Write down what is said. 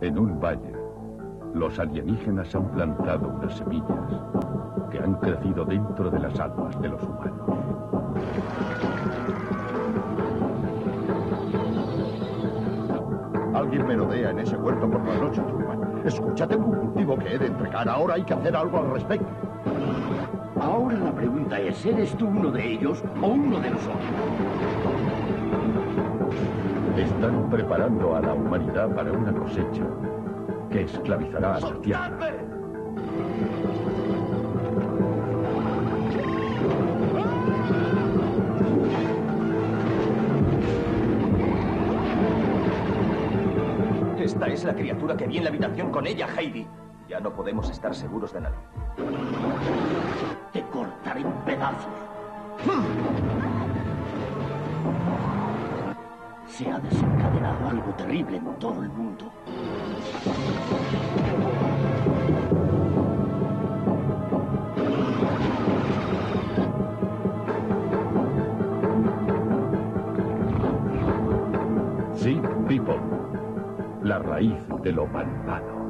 En un valle, los alienígenas han plantado unas semillas que han crecido dentro de las almas de los humanos. Alguien merodea en ese huerto por la noche, Truman. Escucha, tengo un cultivo que he de entregar. Ahora hay que hacer algo al respecto. Ahora la pregunta es, ¿eres tú uno de ellos o uno de nosotros? Están preparando a la humanidad para una cosecha que esclavizará a la tierra. Esta es la criatura que vi en la habitación con ella, Heidi. Ya no podemos estar seguros de nada. Te cortaré en pedazos. Se ha desencadenado algo terrible en todo el mundo. Seed People, la raíz de lo malvado.